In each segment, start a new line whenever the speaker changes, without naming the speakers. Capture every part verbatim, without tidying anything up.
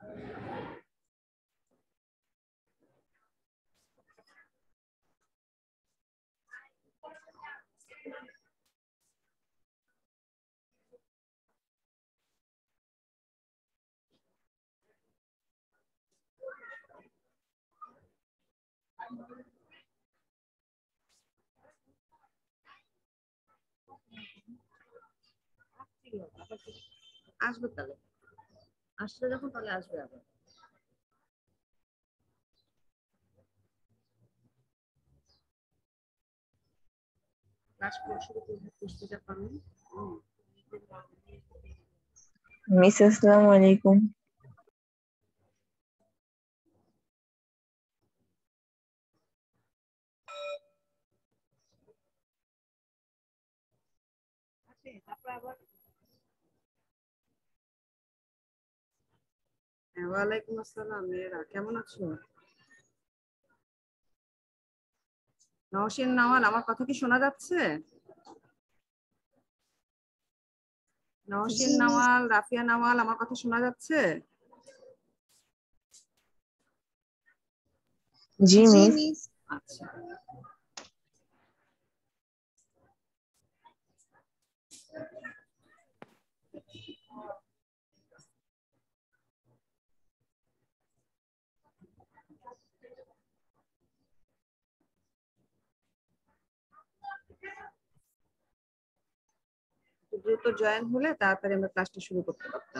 আসবে তাহলে, আসলে যখন তাহলে আসবে আবার। ক্লাস করে শুরু করবো পুস্তিকা পাবেন।
মিস আসসালামু আলাইকুম।
হ্যাঁ, ওয়ালাইকুম আসসালাম মেয়েরা, কেমন আছো? নওশিন নাওয়াল, আমার কথা কি শোনা যাচ্ছে? নওশিন নাওয়াল, রাফিয়া নাওয়াল, আমার কথা শোনা যাচ্ছে?
জি মিস।
আচ্ছা, দ্রুত জয়েন হলে তাড়াতাড়ি আমরা ক্লাসটা শুরু করতে পারতাম।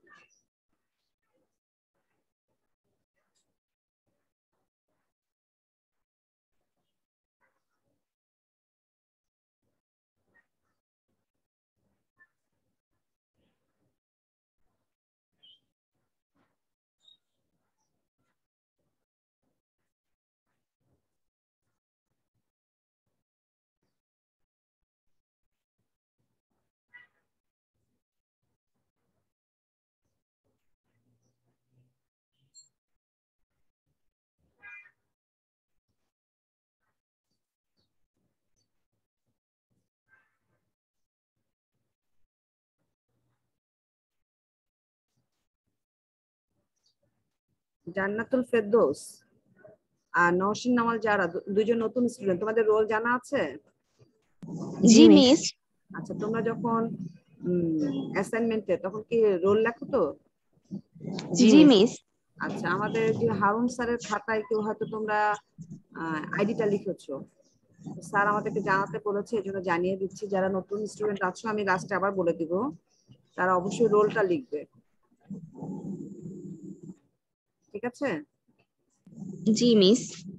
জান্নাতুল ফেরদৌস আর নওশিন নাওয়াল, যারা দু- দুইজন নতুন স্টুডেন্ট, তোমাদের রোল জানা আছে?
জি মিস।
আচ্ছা, তোমরা যখন অ্যাসাইনমেন্টে তখন কি রোল লেখো তো?
জি মিস।
আচ্ছা, আমাদের যে হারুন স্যারের খাতায় কেউ হয়তো তোমরা আইডিটা লিখেছো, স্যার আমাদেরকে জানাতে বলেছে, এই জন্য জানিয়ে দিচ্ছি। যারা নতুন স্টুডেন্ট আছো, আমি লাস্টে আবার বলে দিব, তারা অবশ্যই রোলটা লিখবে, ঠিক আছে?
জি মিস।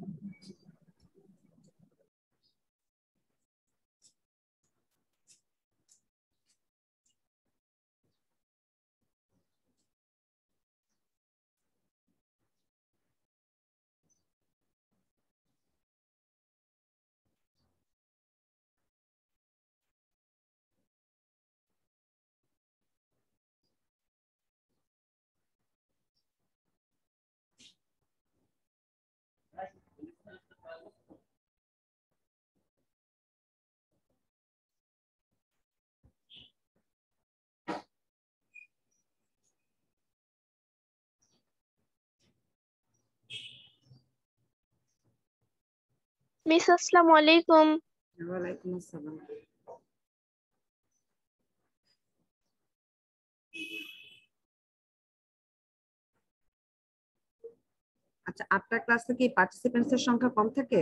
মিস আসসালামু আলাইকুম।
ওয়ালাইকুম আসসালাম। আচ্ছা, আটটা ক্লাসে কি পার্টিসিপেন্টস এর সংখ্যা কম থাকে?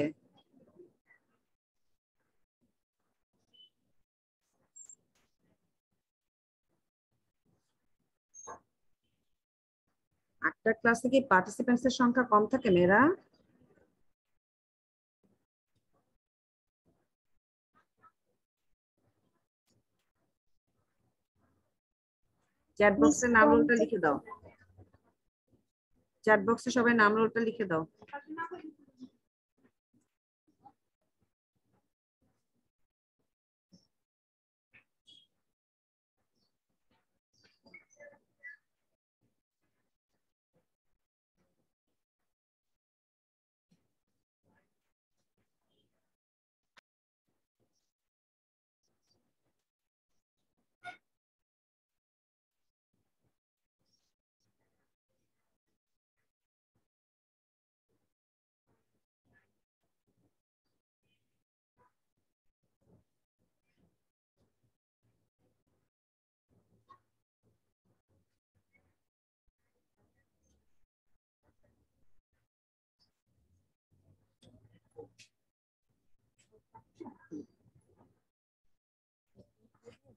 আটটা ক্লাসে কি পার্টিসিপেন্টস এর সংখ্যা কম থাকে মেয়েরা? চ্যাট বক্সে নাম রোলটা লিখে দাও, চ্যাট বক্সে সবাই নাম রোলটা লিখে দাও।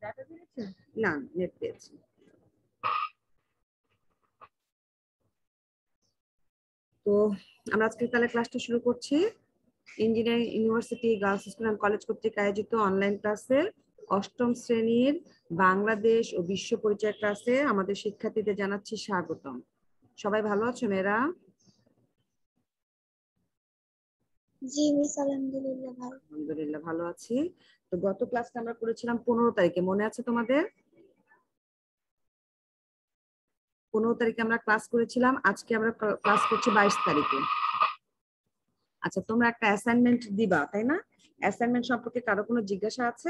না, নেট পেয়েছি। তো আমরা আজকে তাহলে ক্লাসটা শুরু করছি। Engineering university girls school and college কর্তৃক আয়োজিত অনলাইন ক্লাসে অষ্টম শ্রেণীর বাংলাদেশ ও বিশ্ব পরিচয় ক্লাসে আমাদের শিক্ষার্থীদের জানাচ্ছি স্বাগতম। সবাই ভালো আছো মেয়েরা?
জি মিস, আলহামদুলিল্লাহ ভালো।
আলহামদুলিল্লাহ ভালো আছি। তো গত ক্লাসটা আমরা করেছিলাম পনেরো তারিখে, মনে আছে তোমাদের? পনেরো তারিখে আমরা ক্লাস করেছিলাম, আজকে আমরা ক্লাস করছি বাইশ তারিখে। আচ্ছা, তোমরা একটা অ্যাসাইনমেন্ট দিবা তাই না? অ্যাসাইনমেন্ট সম্পর্কে কারো কোনো জিজ্ঞাসা আছে?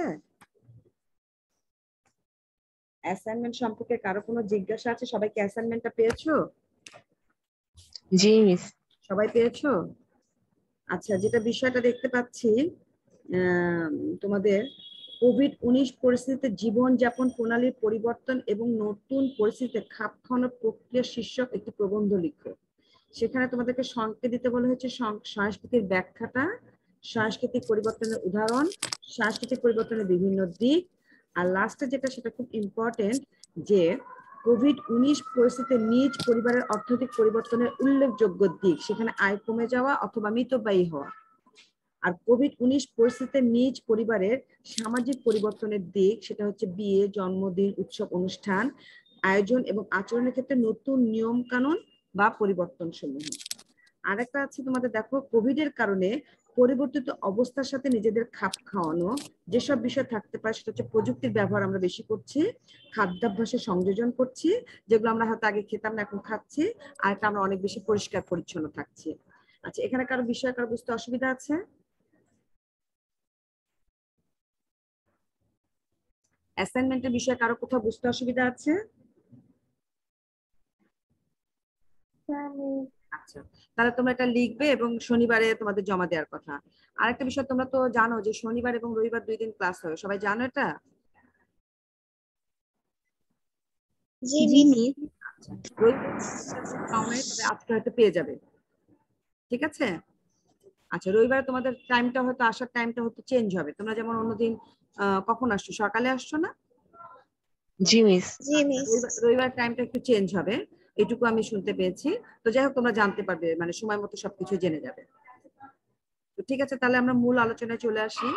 অ্যাসাইনমেন্ট সম্পর্কে কারো কোনো জিজ্ঞাসা আছে? সবাই কি অ্যাসাইনমেন্টটা পেয়েছো?
জি মিস।
সবাই পেয়েছো? আচ্ছা, যেটা বিষয়টা দেখতে পাচ্ছি তোমাদের কোভিড উনিশ পরিস্থিতিতে জীবনযাপন প্রণালীর পরিবর্তন এবং নতুন পরিস্থিতিতে খাপ খাওয়ানোর প্রক্রিয়া শীর্ষক একটি প্রবন্ধ লিখো। সেখানে তোমাদেরকে সংকেত দিতে বলা হয়েছে সংস্কৃতির ব্যাখ্যাটা, সাংস্কৃতিক পরিবর্তনের উদাহরণ, সাংস্কৃতিক পরিবর্তনের বিভিন্ন দিক, আর লাস্টে যেটা সেটা খুব ইম্পর্টেন্ট যে কোভিড উনিশ পরিস্থিতিতে নিজ পরিবারের অর্থনৈতিক পরিবর্তনের উল্লেখযোগ্য দিক, সেখানে আয় কমে যাওয়া অথবা মিতব্যয়ী হওয়া। আর কোভিড উনিশ পরিস্থিতিতে নিজ পরিবারের সামাজিক পরিবর্তনের দিক, সেটা হচ্ছে বিয়ে, জন্মদিন, উৎসব অনুষ্ঠান আয়োজন এবং আচরণের ক্ষেত্রে নতুন নিয়ম কানুন বা পরিবর্তন সমূহ। আর একটা আছে তোমাদের, দেখো কোভিড এর কারণে পরিবর্তিত অবস্থার সাথে নিজেদের খাপ খাওয়ানো যেসব বিষয় থাকতে পারে, সেটা হচ্ছে প্রযুক্তির ব্যবহার আমরা বেশি করছি, খাদ্যাভ্যাসে সংযোজন করছি, যেগুলো আমরা হয়তো আগে খেতাম না এখন খাচ্ছি, আর একটা আমরা অনেক বেশি পরিষ্কার পরিচ্ছন্ন থাকছি। আচ্ছা, এখানে কারো বিষয় কারো বুঝতে অসুবিধা আছে? অ্যাসাইনমেন্টের বিষয়ে কারো কোথাও বুঝতে অসুবিধা আছে? আচ্ছা, তাহলে তোমরা এটা লিখবে এবং শনিবারে তোমাদের জমা দেওয়ার কথা। আরেকটা বিষয়, তোমরা তো জানো যে শনিবার এবং রবিবার দুই দিন ক্লাস হবে, সবাই জানো এটা?
জি মিস।
আচ্ছা, রবিবার আজকে হয়তো পেয়ে যাবে, ঠিক আছে? আচ্ছা, রবিবারে তোমাদের টাইমটা হয়তো আসার টাইমটা হয়তো চেঞ্জ হবে। তোমরা যেমন অন্যদিন কখন আসছো, সকালে আসছো না?
জি মিস।
জি মিস।
রবিবার টাইমটা একটু চেঞ্জ হবে, এটুকু আমি শুনতে পেয়েছি। তো যাই হোক, তোমরা জানতে পারবে, মানে সময় মতো সবকিছু জেনে যাবে। তো ঠিক আছে, তাহলে আমরা মূল আলোচনায় চলে আসি।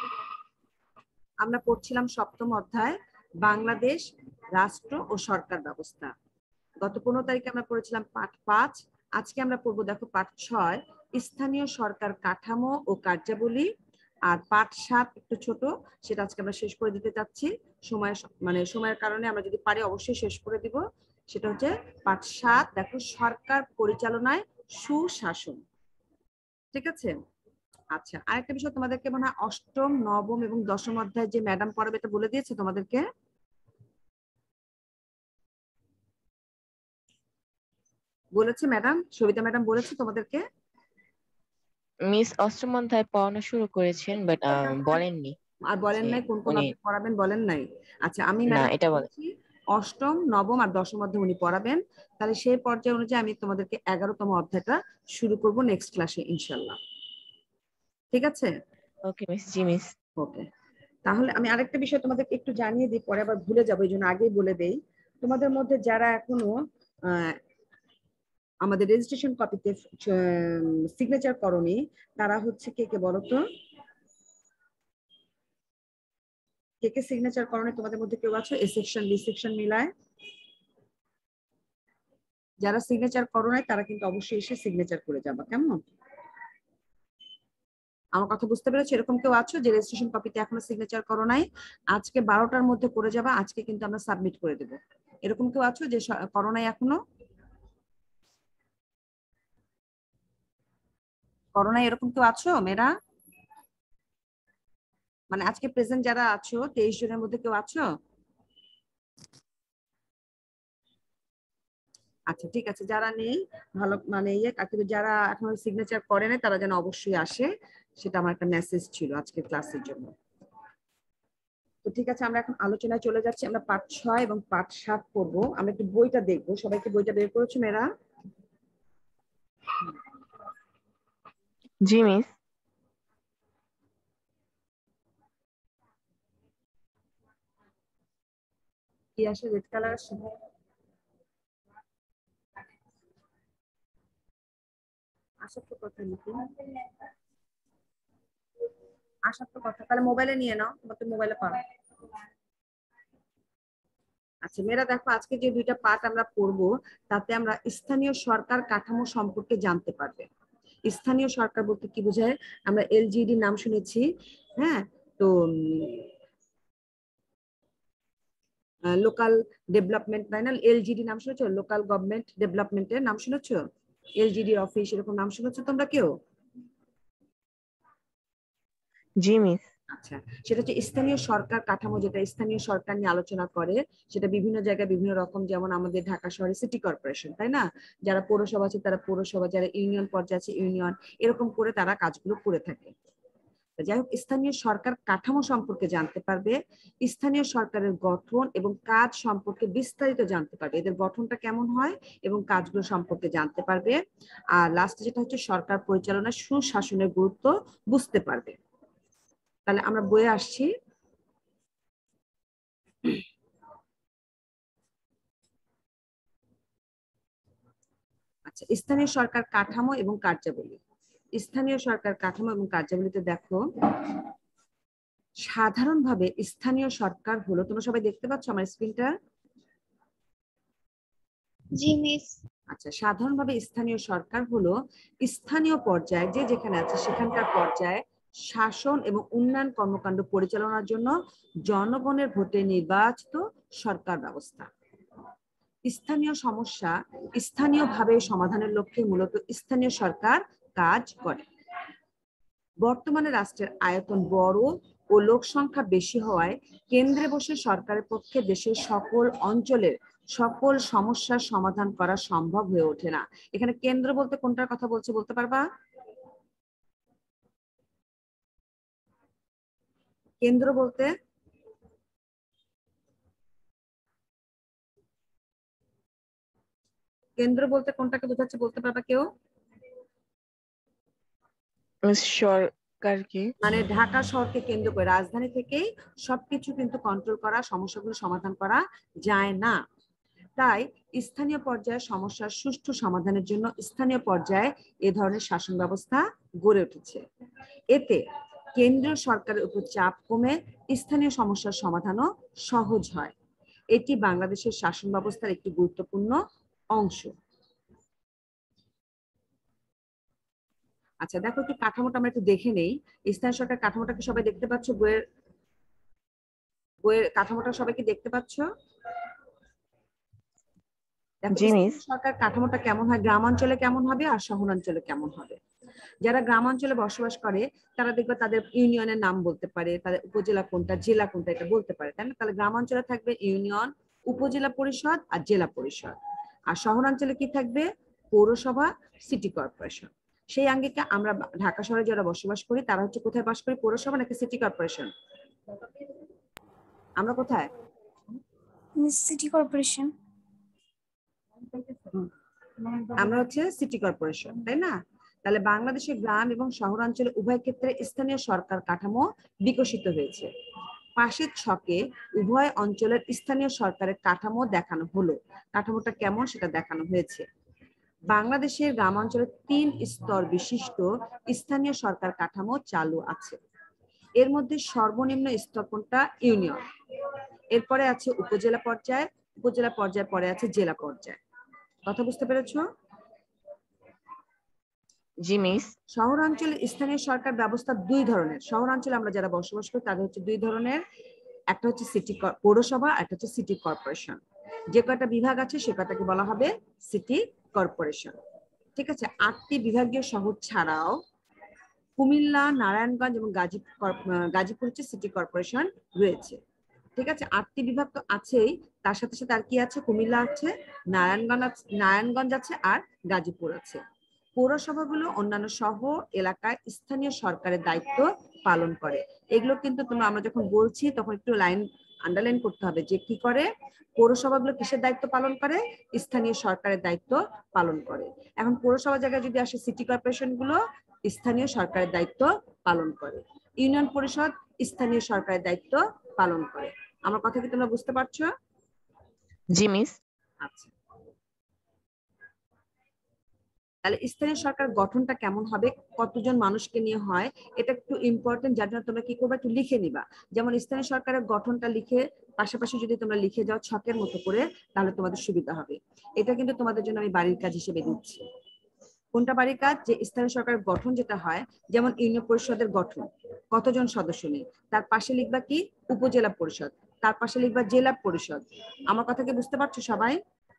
আমরা পড়ছিলাম সপ্তম অধ্যায় বাংলাদেশ রাষ্ট্র ও সরকার ব্যবস্থা। গত পনেরো তারিখে আমরা পড়েছিলাম পাঠ পাঁচ, আজকে আমরা পড়বো দেখো পাঠ ছয়, স্থানীয় সরকার কাঠামো ও কার্যাবলী। আর পাঠ সাত একটু ছোট, সেটা আজকে আমরা শেষ করে দিতে চাচ্ছি। সময় মানে সময়ের কারণে আমরা যদি পারি অবশ্যই শেষ করে দিব। সেটা হচ্ছে পাঠ সাত, দেখো সরকার পরিচালনায় সুশাসন। ঠিক আছে? আচ্ছা, আরেকটা বিষয় তোমাদেরকে মনে হয় অষ্টম, নবম এবং দশম অধ্যায় যে ম্যাডাম পড়াবে এটা বলে দিয়েছে তোমাদেরকে? বলেছে ম্যাডাম, সবিতা ম্যাডাম বলেছে তোমাদেরকে?
মিস অষ্টম অধ্যায় পড়ানো শুরু করেছেন, বাট বলেননি।
আর বলেন নাই কোন কোন
উনি
অধ্যায় পড়াবেন, বলেন নাই? আচ্ছা, আমি
না,
ম্যাডাম
এটা বলেন।
বলছি অষ্টম, নবম আর দশম অধ্যায় উনি পড়াবেন। তাহলে সেই পর্যায়ে অনুযায়ী আমি তোমাদেরকে এগারোতম অধ্যায়টা শুরু করব নেক্সট ক্লাসে ইনশাল্লাহ। ঠিক আছে?
ওকে মিস। জি মিস।
ওকে, তাহলে আমি আরেকটা বিষয় তোমাদেরকে একটু জানিয়ে দিই, পরে আবার ভুলে যাবো, এই জন্য আগেই বলে দেই। তোমাদের মধ্যে যারা এখনো আহ আমাদের রেজিস্ট্রেশন কপিতে সিগনেচার করনি, তারা হচ্ছে কে কে বলো তো? কে কে সিগনেচার করনি তোমাদের মধ্যে কেউ আছো? এ সেকশন বি সেকশন মিলায় যারা সিগনেচার করো নাই তারা কিন্তু অবশ্যই এসে সিগনেচার করে যাবা, কেমন? আমার কথা বুঝতে পেরেছো? এরকম কেউ আছো যে রেজিস্ট্রেশন কপিতে এখনো সিগনেচার করো নাই? আজকে বারোটার মধ্যে করে যাবা, আজকে কিন্তু আমরা সাবমিট করে দেবো। এরকম কেউ আছো যে করো নাই এখনো? করো নাই এরকম কেউ আছো মেয়েরা? মানে আজকে প্রেজেন্ট যারা আছো তেইশ জনের মধ্যে কেউ আছো? আচ্ছা, ঠিক আছে, যারা নেই ভালো, মানে ইয়ে কিন্তু যারা এখনো সিগনেচার করে নাই তারা যেন অবশ্যই আসে, সেটা আমার একটা মেসেজ ছিল আজকের ক্লাসের জন্য। তো ঠিক আছে, আমরা এখন আলোচনায় চলে যাচ্ছি। আমরা পাঠ ছয় এবং পাঠ সাত পড়বো। আমরা একটু বইটা দেখবো। সবাইকে বইটা বের করেছো মেয়েরা?
জি মিস।
কি আসে রেড কালার আসে আসার তো কথা লিখি আসার তো কথা তাহলে মোবাইলে নিয়ে নাও তোমার তো মোবাইলে পাও আচ্ছা মেয়েরা দেখো আজকে যে দুইটা পাঠ আমরা পড়বো তাতে আমরা স্থানীয় সরকার কাঠামো সম্পর্কে জানতে পারবে স্থানীয় সরকার বলতে কি বোঝায় আমরা এলজিডি নাম শুনেছি হ্যাঁ তো লোকাল ডেভেলপমেন্ট তাই না এলজিডি নাম শুনেছো লোকাল গভর্নমেন্ট ডেভেলপমেন্টের নাম শুনেছো এলজিডি অফিস এরকম নাম শুনেছো তোমরা কেউ
জি মিস
আচ্ছা সেটা হচ্ছে স্থানীয় সরকার কাঠামো যেটা স্থানীয় সরকার নিয়ে আলোচনা করে সেটা বিভিন্ন জায়গায় বিভিন্ন রকম যেমন আমাদের ঢাকা শহরে সিটি কর্পোরেশন তাই না যারা পৌরসভা আছে তারা পৌরসভা যারা ইউনিয়ন পর্যায়ে আছে ইউনিয়ন এরকম করে তারা কাজগুলো করে থাকে যাই হোক স্থানীয় সরকার কাঠামো সম্পর্কে জানতে পারবে স্থানীয় সরকারের গঠন এবং কাজ সম্পর্কে বিস্তারিত জানতে পারবে এদের গঠনটা কেমন হয় এবং কাজগুলো সম্পর্কে জানতে পারবে আর লাস্টে যেটা হচ্ছে সরকার পরিচালনা সুশাসনের গুরুত্ব বুঝতে পারবে তাহলে আমরা বইয়ে আসছি আচ্ছা স্থানীয় সরকার কাঠামো এবং কার্যাবলী স্থানীয় সরকার কাঠামো এবং কার্যাবলীতে দেখো সাধারণভাবে স্থানীয় সরকার হলো তোমরা সবাই দেখতে পাচ্ছ আমার স্ক্রিনটা
জি মিস
আচ্ছা সাধারণভাবে স্থানীয় সরকার হলো স্থানীয় পর্যায়ে যে যেখানে আছে সেখানকার পর্যায়ে শাসন এবং উন্নয়ন কর্মকাণ্ড পরিচালনার জন্য জনগণের ভোটে নির্বাচিত সরকার ব্যবস্থা স্থানীয় সমস্যা স্থানীয়ভাবে সমাধানের লক্ষ্যে মূলত স্থানীয় সরকার কাজ করে বর্তমানে রাষ্ট্রের আয়তন বড় ও লোক সংখ্যা বেশি হওয়ায় কেন্দ্রে বসে সরকারের পক্ষে দেশের সকল অঞ্চলের সকল সমস্যার সমাধান করা সম্ভব হয়ে ওঠে না এখানে কেন্দ্র বলতে কোনটার কথা বলছে বলতে পারবা কেন্দ্র বলতে কেন্দ্র বলতে কোনটাকে বোঝাচ্ছে বলতে পারবা কেউ
সরকারকে
মানে ঢাকা শহরকে কেন্দ্র করে রাজধানী থেকেই সবকিছু কিন্তু কন্ট্রোল করা সমস্যাগুলো সমাধান করা যায় না তাই স্থানীয় পর্যায়ে সমস্যার সুষ্ঠু সমাধানের জন্য স্থানীয় পর্যায়ে এ ধরনের শাসন ব্যবস্থা গড়ে উঠেছে এতে কেন্দ্রীয় সরকারের উপর চাপ কমে স্থানীয় সমস্যার সমাধানও সহজ হয় এটি বাংলাদেশের শাসন ব্যবস্থার একটি গুরুত্বপূর্ণ অংশ আচ্ছা দেখো একটু কাঠামোটা আমরা একটু দেখে নেই স্থানীয় সরকার কাঠামোটাকে সবাই দেখতে পাচ্ছ বইয়ের বইয়ের কাঠামোটা সবাই কি দেখতে পাচ্ছ সরকার কাঠামোটা কেমন হয় গ্রামাঞ্চলে কেমন হবে আর শহরাঞ্চলে কেমন হবে যারা গ্রামাঞ্চলে বসবাস করে তারা দেখবে তাদের ইউনিয়নের নাম বলতে পারে তাদের উপজেলা কোনটা জেলা কোনটা এটা বলতে পারে তাই না তাহলে গ্রামাঞ্চলে থাকবে ইউনিয়ন উপজেলা পরিষদ আর জেলা পরিষদ আর শহরাঞ্চলে কি থাকবে পৌরসভা সিটি কর্পোরেশন সেই আঙ্গিকে আমরা ঢাকা শহরে যারা বসবাস করি তারা হচ্ছে কোথায় বাস করি পৌরসভা নাকি সিটি কর্পোরেশন আমরা কোথায়
সিটি কর্পোরেশন
আমরা হচ্ছে সিটি কর্পোরেশন তাই না তাহলে বাংলাদেশের গ্রাম এবং শহরাঞ্চলে উভয় ক্ষেত্রে স্থানীয় সরকার কাঠামো বিকশিত হয়েছে পাশের ছকে উভয় অঞ্চলের স্থানীয় সরকারের কাঠামো দেখানো হলো কাঠামোটা কেমন সেটা দেখানো হয়েছে বাংলাদেশের গ্রামাঞ্চলে তিন স্তর বিশিষ্ট স্থানীয় সরকার কাঠামো চালু আছে এর মধ্যে সর্বনিম্ন স্তর কোনটা ইউনিয়ন এরপরে আছে উপজেলা পর্যায়ে উপজেলা পর্যায়ে পরে আছে জেলা পর্যায়ে কথা বুঝতে পেরেছো
জি মিস
শহরাঞ্চলে স্থানীয় সরকার ব্যবস্থা দুই ধরনের শহরাঞ্চলে আমরা যারা বসবাস করি তাদের হচ্ছে দুই ধরনের একটা হচ্ছে সিটি পৌরসভা একটা হচ্ছে সিটি কর্পোরেশন যে কয়টা বিভাগ আছে সে কয়টাকে বলা হবে সিটি কর্পোরেশন ঠিক আছে আটটি বিভাগীয় শহর ছাড়াও কুমিল্লা নারায়ণগঞ্জ এবং গাজীপুর গাজীপুর হচ্ছে সিটি কর্পোরেশন রয়েছে ঠিক আছে আটটি বিভাগ তো আছেই তার সাথে সাথে আর কি আছে কুমিল্লা আছে নারায়ণগঞ্জ আছে নারায়ণগঞ্জ আছে আর গাজীপুর আছে পৌরসভাগুলো অন্যান্য শহর এলাকায় স্থানীয় সরকারের দায়িত্ব পালন করে এগুলো কিন্তু তোমরা আমরা যখন বলছি তখন একটু লাইন আন্ডারলাইন করতে হবে যে কি করে পৌরসভাগুলো কিসের দায়িত্ব পালন করে স্থানীয় সরকারের দায়িত্ব পালন করে এখন পৌরসভা জায়গায় যদি আসে সিটি কর্পোরেশন গুলো স্থানীয় সরকারের দায়িত্ব পালন করে ইউনিয়ন পরিষদ স্থানীয় সরকারের দায়িত্ব পালন করে আমার কথা কি তোমরা বুঝতে পারছো
জি মিস।
আচ্ছা, তাহলে স্থানীয় সরকার গঠনটা কেমন হবে, কতজন মানুষকে নিয়ে হয়, এটা একটু ইম্পর্টেন্ট, যার জন্য তোমরা কি করবে, একটু লিখে নিবা। যেমন স্থানীয় সরকারের গঠনটা লিখে পাশাপাশি যদি তোমরা লিখে যাও ছকের মতো করে, তাহলে তোমাদের সুবিধা হবে। এটা কিন্তু তোমাদের জন্য আমি বাড়ির কাজ হিসেবে দিচ্ছি। কোনটা বাড়ির কাজ? যে স্থানীয় সরকারের গঠন যেটা হয়, যেমন ইউনিয়ন পরিষদের গঠন, কতজন সদস্য নিয়ে, তার পাশে লিখবা কি উপজেলা পরিষদ, তার পাশে লিখবা জেলা পরিষদ। আমার কথা কি বুঝতে পারছো সবাই?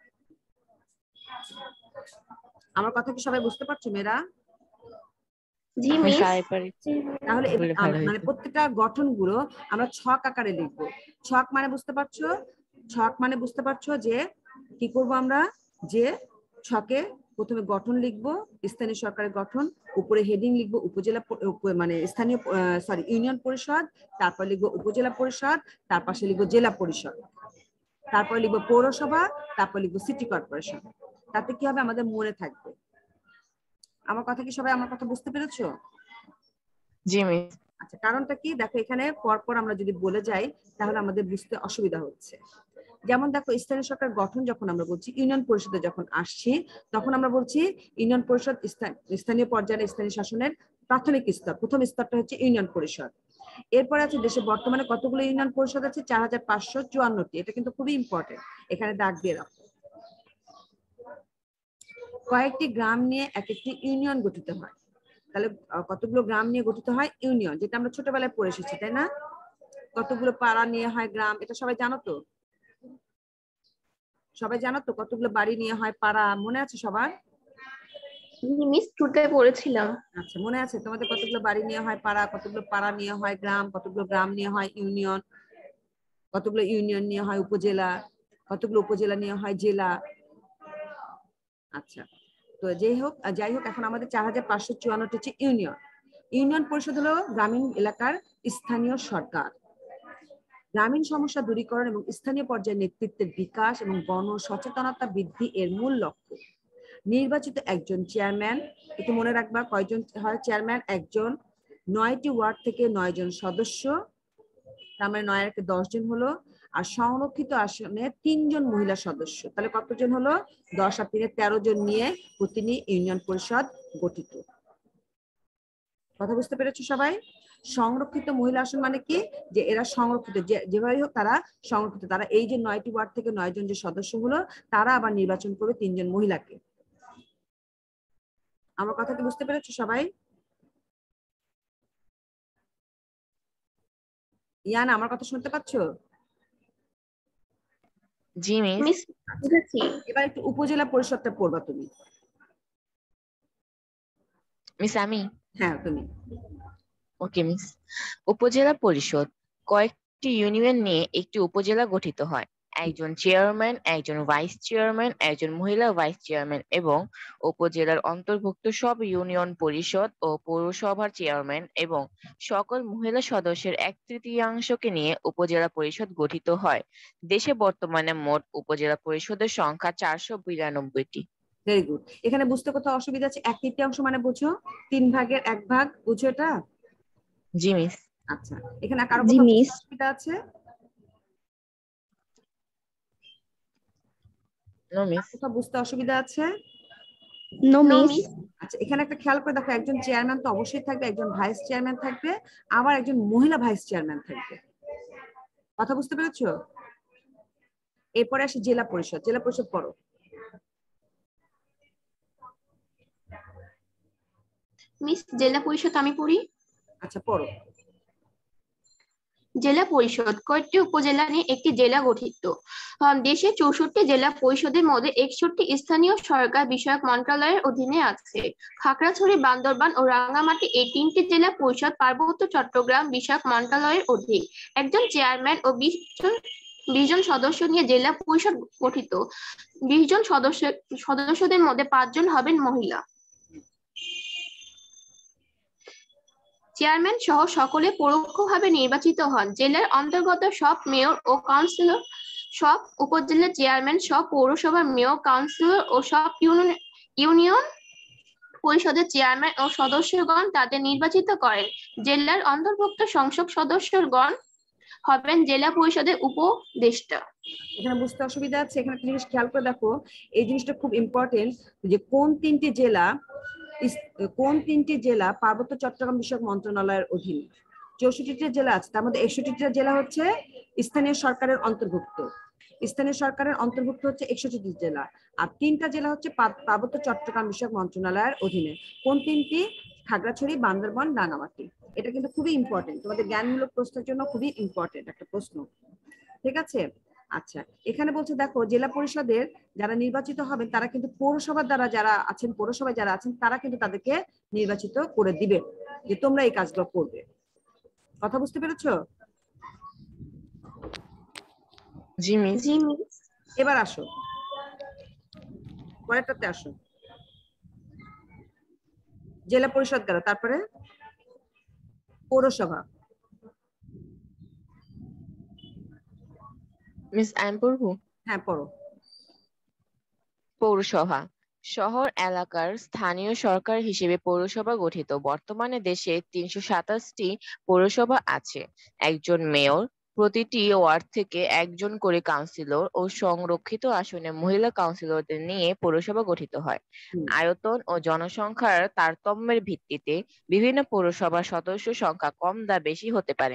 আমার কথা কি সবাই বুঝতে পারছো মেয়েরা?
জি
মিস
মিস।
আরেকবার
তাহলে এ-
বলে
আম-
ভালো
মানে
হয়েছে।
প্রত্যেকটা গঠনগুলো আমরা ছক আকারে লিখবো। ছক মানে বুঝতে পারছো? ছক মানে বুঝতে পারছো যে কি করব আমরা, যে ছকে প্রথমে গঠন লিখবো, স্থানীয় সরকারের গঠন, উপরে হেডিং লিখবো উপজেলা প- উপ- মানে স্থানীয় সরি ইউনিয়ন পরিষদ, তারপর লিখবো উপজেলা পরিষদ, তার পাশে লিখবো জেলা পরিষদ, তারপর লিখবো পৌরসভা, তারপর লিখবো সিটি কর্পোরেশন। তাতে কি হবে, আমাদের মনে থাকবে। আমার কথা কি সবাই আমার কথা বুঝতে পেরেছো?
জি মিস।
আচ্ছা, কারণটা কি দেখো, এখানে পরপর আমরা যদি বলে যাই তাহলে আমাদের বুঝতে অসুবিধা হচ্ছে। যেমন দেখো, স্থানীয় সরকার গঠন যখন আমরা বলছি, ইউনিয়ন পরিষদে যখন আসছি, তখন আমরা বলছি ইউনিয়ন পরিষদ স্থানীয় পর্যায়ে স্থানীয় শাসনের প্রাথমিক স্তর, প্রথম স্তরটা হচ্ছে ইউনিয়ন পরিষদ। এরপরে আছে দেশে বর্তমানে কতগুলো ইউনিয়ন পরিষদ আছে, চার হাজার পাঁচশো চুয়ান্নটি। এটা কিন্তু খুবই ইম্পর্টেন্ট, এখানে দাগ দিয়ে রাখো। কয়েকটি গ্রাম নিয়ে এক একটি ইউনিয়ন গঠিত হয়। তাহলে কতগুলো গ্রাম নিয়ে গঠিত হয় ইউনিয়ন, যেটা আমরা ছোটবেলায় পড়ে এসেছি, তাই না? কতগুলো পাড়া নিয়ে হয় গ্রাম, এটা সবাই জানো তো? সবাই জানো তো কতগুলো বাড়ি নিয়ে হয় পাড়া, মনে আছে সবার?
মিস টুতে পড়েছিলাম।
আচ্ছা, মনে আছে তোমাদের কতগুলো বাড়ি নিয়ে হয় পাড়া, কতগুলো পাড়া নিয়ে হয় গ্রাম, কতগুলো গ্রাম নিয়ে হয় ইউনিয়ন, কতগুলো ইউনিয়ন নিয়ে হয় উপজেলা, কতগুলো উপজেলা নিয়ে হয় জেলা। আচ্ছা, তো যাই হোক যাই হোক এখন আমাদের চার হাজার পাঁচশো চুয়ান্নটি হচ্ছে ইউনিয়ন। ইউনিয়ন পরিষদ হলো গ্রামীণ এলাকার স্থানীয় সরকার। গ্রামীণ সমস্যা দূরীকরণ এবং স্থানীয় পর্যায়ে নেতৃত্বের বিকাশ এবং গণ সচেতনতা বৃদ্ধি এর মূল লক্ষ্য। নির্বাচিত একজন চেয়ারম্যান, একটু মনে রাখবা কয়জন হয় চেয়ারম্যান, একজন, নয়টি ওয়ার্ড থেকে নয় জন সদস্য, তার মানে নয় একে দশ জন হলো, আর সংরক্ষিত আসনে তিনজন মহিলা সদস্য। তাহলে কতজন হলো, দশ আর তিনে তেরো জন নিয়ে প্রতিটি ইউনিয়ন পরিষদ গঠিত। কথা বুঝতে পেরেছো সবাই? সংরক্ষিত মহিলা আসন মানে কি, যে এরা সংরক্ষিত, যেভাবে হোক তারা সংরক্ষিত, তারা এই যে নয়টি ওয়ার্ড থেকে নয় জন যে সদস্য হলো, তারা আবার নির্বাচন করবে তিনজন মহিলাকে। আমার কথা কি বুঝতে পেরেছো সবাই? ইয়ানা, আমার কথা শুনতে পাচ্ছ?
জি মিস।
মিস বুঝেছি।
এবার একটু উপজেলা পরিষদটা পড়বা তুমি।
মিস আমি
হ্যাঁ তুমি।
Okay miss. উপজেলা পরিষদ কয়েকটি ইউনিয়ন নিয়ে একটি উপজেলা গঠিত হয়। একজন চেয়ারম্যান, একজন ভাইস চেয়ারম্যান, একজন মহিলা ভাইস চেয়ারম্যান এবং উপজেলার অন্তর্ভুক্ত সব ইউনিয়ন পরিষদ ও পৌরসভার চেয়ারম্যান এবং সকল মহিলা সদস্যের এক তৃতীয়াংশকে নিয়ে উপজেলা পরিষদ গঠিত হয়। দেশে বর্তমানে মোট উপজেলা পরিষদের সংখ্যা চারশো বিরানব্বইটি।
Very good. এখানে বুঝতে কোথাও অসুবিধা আছে? এক তৃতীয়াংশ মানে বুঝো তিন ভাগের এক ভাগ, বুঝো এটা?
জি মিস।
আচ্ছা, এখানে কারো
জি
কোথাও
মিস।
বুঝতে অসুবিধা আছে?
No miss.
কোথাও বুঝতে অসুবিধা আছে?
No miss.
আচ্ছা, এখানে একটা খেয়াল করে দেখো, একজন চেয়ারম্যান তো অবশ্যই থাকবে, একজন ভাইস চেয়ারম্যান থাকবে, আবার একজন মহিলা ভাইস চেয়ারম্যান থাকবে। কথা বুঝতে পেরেছো? এরপরে আসে জেলা পরিষদ। জেলা পরিষদ পড়ো।
মিস জেলা পরিষদ আমি পড়ি।
আচ্ছা পড়ো।
জেলা পরিষদ কয়েকটি উপজেলা নিয়ে একটি জেলা গঠিত। দেশে চৌষট্টি জেলা পরিষদের মধ্যে একষট্টি স্থানীয় সরকার বিষয়ক মন্ত্রণালয়ের অধীনে আছে। খাগড়াছড়ি, বান্দরবান ও রাঙ্গামাটি এই তিনটি জেলা পরিষদ পার্বত্য চট্টগ্রাম বিষয়ক মন্ত্রণালয়ের অধীন। একজন চেয়ারম্যান ও বিশ জন বিশ জন সদস্য নিয়ে জেলা পরিষদ গঠিত। বিশ জন সদস্য সদস্যদের মধ্যে পাঁচজন হবেন মহিলা। চেয়ারম্যান সহ সকলে পরোক্ষভাবে নির্বাচিত হন। জেলার অন্তর্গত সব মেয়র ও কাউন্সিলর, সব উপজেলা চেয়ারম্যান, সব পৌরসভার মেয়র, কাউন্সিলর ও সব ইউনিয়ন পরিষদের চেয়ারম্যান ও সদস্যগণ তাদের নির্বাচিত করেন। জেলার অন্তর্ভুক্ত সংসদ সদস্যগণ হবেন জেলা পরিষদের উপদেষ্টা।
এখানে বুঝতে অসুবিধা আছে, এখানে একটা জিনিস খেয়াল করে দেখো, এই জিনিসটা খুব ইম্পর্টেন্ট যে কোন তিনটি জেলা কোন তিনটি জেলা পার্বত্য চট্টগ্রাম বিষয়ক মন্ত্রণালয়ের অধীনে। চৌষট্টিটা জেলা আছে, তার মধ্যে একষট্টিটা জেলা হচ্ছে স্থানীয় সরকারের অন্তর্ভুক্ত। স্থানীয় সরকারের অন্তর্ভুক্ত হচ্ছে একষট্টি জেলা, আর তিনটা জেলা হচ্ছে পার্বত্য চট্টগ্রাম বিষয়ক মন্ত্রণালয়ের অধীনে। কোন তিনটি? খাগড়াছড়ি, বান্দরবান, রাঙামাটি। এটা কিন্তু খুবই ইম্পর্টেন্ট, তোমাদের জ্ঞানমূলক প্রশ্নের জন্য খুবই ইম্পর্টেন্ট একটা প্রশ্ন। ঠিক আছে, আচ্ছা এখানে বলছে দেখো জেলা পরিষদের যারা নির্বাচিত হবেন তারা কিন্তু পৌরসভার দ্বারা যারা আছেন, পৌরসভায় যারা আছেন তারা কিন্তু তাদেরকে নির্বাচিত করে দিবে যে তোমরা এই কাজগুলো করবে। কথা বুঝতে পেরেছো?
জি মিস।
জি মিস।
এবার আসো পরেরটাতে আসো। জেলা পরিষদ গেল, তারপরে পৌরসভা।
মিস আইন পড়বো?
হ্যাঁ পড়ো।
পৌরসভা শহর এলাকার স্থানীয় সরকার হিসেবে পৌরসভা গঠিত। বর্তমানে দেশে তিনশো সাতাশটি পৌরসভা আছে। একজন মেয়র, প্রতিটি ওয়ার্ড থেকে একজন করে কাউন্সিলর ও সংরক্ষিত আসনে মহিলা কাউন্সিলরদের নিয়ে পৌরসভা গঠিত হয়। আয়তন ও জনসংখ্যার তারতম্যের ভিত্তিতে বিভিন্ন পৌরসভার সদস্য সংখ্যা কম বা বেশি হতে পারে।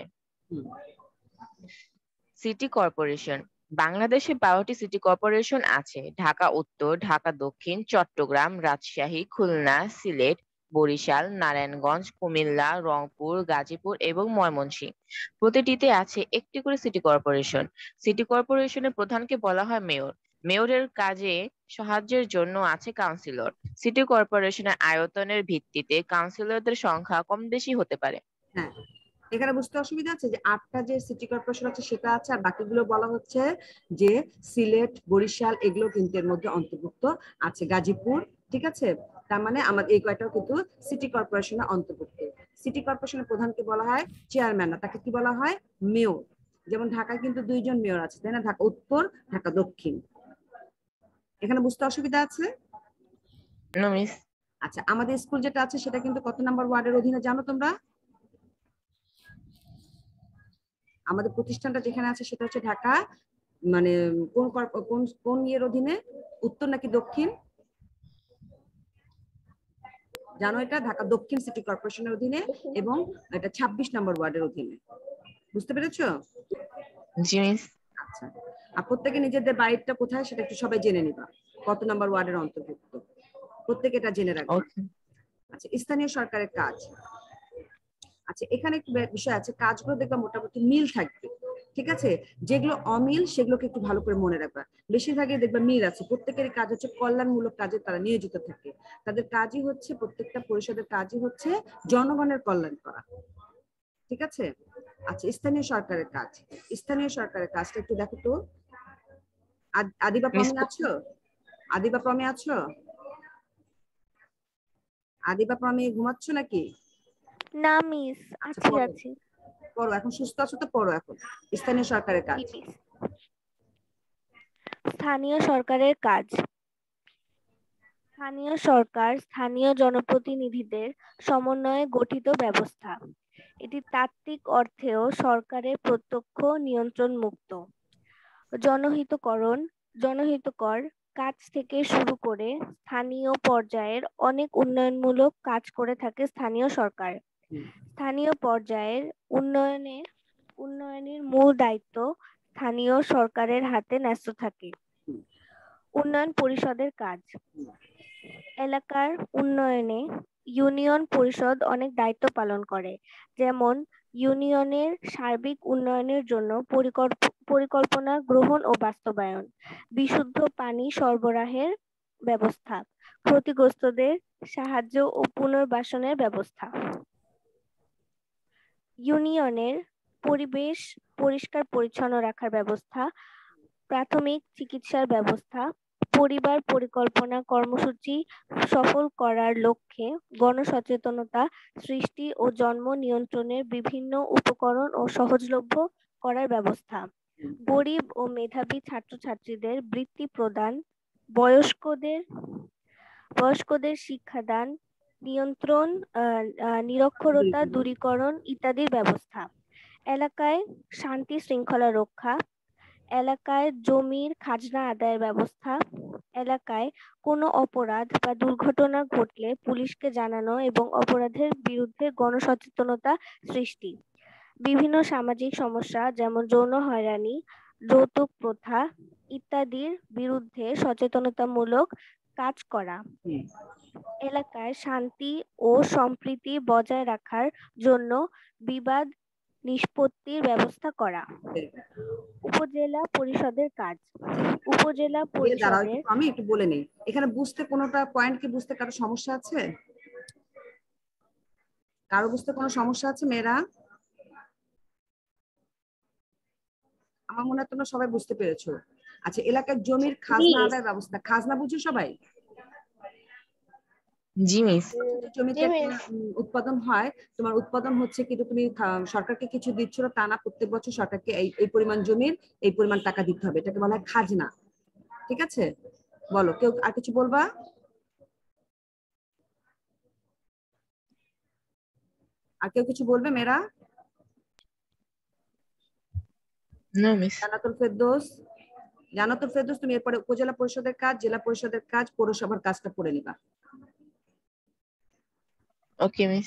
সিটি কর্পোরেশন বাংলাদেশে বারোটি সিটি কর্পোরেশন আছে। ঢাকা উত্তর, ঢাকা দক্ষিণ, চট্টগ্রাম, রাজশাহী, খুলনা, সিলেট, বরিশাল, নারায়ণগঞ্জ, কুমিল্লা, রংপুর, গাজীপুর এবং ময়মনসিংহ। প্রতিটিতে আছে একটি করে সিটি কর্পোরেশন। সিটি কর্পোরেশনের প্রধানকে বলা হয় মেয়র। মেয়রের কাজে সাহায্যের জন্য আছে কাউন্সিলর। সিটি কর্পোরেশনের আয়তনের ভিত্তিতে কাউন্সিলরদের সংখ্যা কম বেশি হতে পারে।
হ্যাঁ, এখানে বুঝতে অসুবিধা আছে যে আটটা যে সিটি কর্পোরেশন আছে সেটা আছে, আর বাকিগুলো বলা হচ্ছে যে সিলেট, বরিশাল এগুলো কিন্তু এর মধ্যে অন্তর্ভুক্ত আছে, গাজীপুর। ঠিক আছে, তার মানে আমাদের এই কয়টাও কিন্তু সিটি কর্পোরেশনের অন্তর্ভুক্ত। সিটি কর্পোরেশনের প্রধানকে বলা হয় চেয়ারম্যান, না তাকে কি বলা হয়? মেয়র। যেমন ঢাকায় কিন্তু দুইজন মেয়র আছে, তাই না? ঢাকা উত্তর, ঢাকা দক্ষিণ। এখানে বুঝতে অসুবিধা আছে?
No miss.
আচ্ছা, আমাদের স্কুল যেটা আছে সেটা কিন্তু কত নাম্বার ওয়ার্ডের অধীনে জানো তোমরা? আমাদের প্রতিষ্ঠানটা যেখানে আছে সেটা হচ্ছে ঢাকা, মানে কোন কোন কোন ইয়ের অধীনে? উত্তর নাকি দক্ষিণ জানো? এটা ঢাকা দক্ষিণ সিটি কর্পোরেশনের অধীনে এবং এটা ছাব্বিশ নম্বর ওয়ার্ডের অধীনে। বুঝতে পেরেছো?
জি মিস।
আচ্ছা, আর প্রত্যেকে নিজেদের বাড়িটা কোথায় সেটা একটু সবাই জেনে নিবা, কত নম্বর ওয়ার্ডের অন্তর্ভুক্ত, প্রত্যেকে এটা জেনে রাখবে। আচ্ছা, স্থানীয় সরকারের কাজ। আচ্ছা, এখানে একটু বিষয় আছে, কাজগুলো দেখবা মোটামুটি মিল থাকবে। ঠিক আছে, যেগুলো অমিল সেগুলোকে একটু ভালো করে মনে রাখবা। বেশিরভাগই দেখবা মিল আছে। প্রত্যেকেরই কাজ হচ্ছে কল্যাণমূলক কাজে তারা নিয়োজিত থাকে। তাদের কাজই হচ্ছে, প্রত্যেকটা পরিষদের কাজই হচ্ছে জনগণের কল্যাণ করা। ঠিক আছে, আচ্ছা স্থানীয় সরকারের কাজ। স্থানীয় সরকারের কাজটা একটু দেখো তো। আদিবা প্রমে আছো? আদিবা প্রমে আছো? আদিবা প্রমে ঘুমাচ্ছ নাকি?
না মিস, আছি আছি।
পড়ো, এখন সুস্থ আছো তো পড়ো এখন। স্থানীয় সরকারের কাজ।
স্থানীয় সরকারের কাজ। স্থানীয় সরকার স্থানীয় জনপ্রতিনিধিদের সমন্বয়ে গঠিত ব্যবস্থা। এটি তাত্ত্বিক অর্থেও সরকারের প্রত্যক্ষ নিয়ন্ত্রণ মুক্ত। জনহিতকরণ জনহিতকর কাজ থেকে শুরু করে স্থানীয় পর্যায়ের অনেক উন্নয়নমূলক কাজ করে থাকে স্থানীয় সরকার। স্থানীয় পর্যায়ের উন্নয়নে উন্নয়নের মূল দায়িত্ব স্থানীয় সরকারের হাতে ন্যস্ত থাকে। উন্নয়ন পরিষদের কাজ। এলাকার উন্নয়নে ইউনিয়ন পরিষদ অনেক দায়িত্ব পালন করে, যেমন ইউনিয়নের সার্বিক উন্নয়নের জন্য পরিকল্পনা গ্রহণ ও বাস্তবায়ন, বিশুদ্ধ পানি সরবরাহের ব্যবস্থা, ক্ষতিগ্রস্তদের সাহায্য ও পুনর্বাসনের ব্যবস্থা। ইউনিয়নের পরিবেশ পরিষ্কার পরিচ্ছন্ন রাখার ব্যবস্থা, প্রাথমিক চিকিৎসার ব্যবস্থা, পরিবার পরিকল্পনা কর্মসূচি সফল করার লক্ষ্যে গণসচেতনতা সৃষ্টি ও জন্ম নিয়ন্ত্রণের বিভিন্ন উপকরণ ও সহজলভ্য করার ব্যবস্থা, গরিব ও মেধাবী ছাত্রছাত্রীদের বৃত্তি প্রদান, বয়স্কদের বয়স্কদের শিক্ষাদান, নিয়ন্ত্রণ নিরক্ষরতা দূরীকরণ ইত্যাদির ব্যবস্থা। এলাকায় শান্তি শৃঙ্খলা রক্ষা, এলাকায় জমির খাজনা আদায়ের ব্যবস্থা, এলাকায় কোনো অপরাধ বা দুর্ঘটনা ঘটলে পুলিশকে জানানো এবং অপরাধের বিরুদ্ধে গণসচেতনতা সৃষ্টি, বিভিন্ন সামাজিক সমস্যা যেমন যৌন হয়রানি, যৌতুক প্রথা ইত্যাদির বিরুদ্ধে সচেতনতামূলক কাজ করা, এলাকায় শান্তি ও সম্প্রীতি বজায় রাখার জন্য বিবাদ নিষ্পত্তির ব্যবস্থা করা। উপজেলা পরিষদের কাজ, উপজেলা
এ দাঁড়াও
পরিষদের
একটু, আমি একটু বলে নেই, এখানে বুঝতে কোনোটা পয়েন্ট কি বুঝতে কারো সমস্যা আছে? কারো বুঝতে কোনো সমস্যা আছে মেয়েরা? আমার মনে হয় তোমরা সবাই বুঝতে পেরেছো। আচ্ছা, এলাকার জমির খাজনা আদায়ের ব্যবস্থা, খাজনা বুঝো সবাই?
জি মিস।
জমিতে উৎপাদন হয়, তোমার উৎপাদন হচ্ছে কিন্তু তুমি সরকারকে কিছু দিচ্ছ তা না, প্রত্যেক বছর সরকারকে এই এই পরিমাণ জমির এই পরিমাণ টাকা দিতে হবে, এটাকে বলা হয় খাজনা। ঠিক আছে, বলো কেউ আর কিছু বলবা? আর কেউ কিছু বলবে মেয়েরা?
না মিস।
জান্নাতুল ফেরদৌস, জান্নাতুল ফেরদৌস তুমি এরপরে উপজেলা পরিষদের কাজ, জেলা পরিষদের কাজ, পৌরসভার কাজটা পড়ে নিবা।
ওকে মিস।